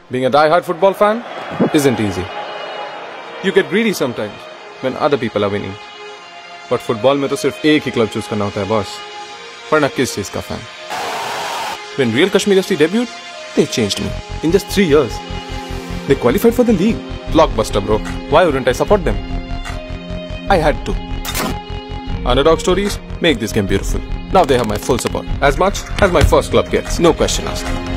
Being a die-hard football fan isn't easy. You get greedy sometimes when other people are winning. But football में तो सिर्फ एक ही club choose करना होता है boss. वरना किस चीज का fan? When Real Kashmir FC debuted, they changed me. In just 3 years, they qualified for the league. Blockbuster, bro. Why wouldn't I support them? I had to. Underdog stories make this game beautiful. Now they have my full support. As much as my first club gets. No question asked.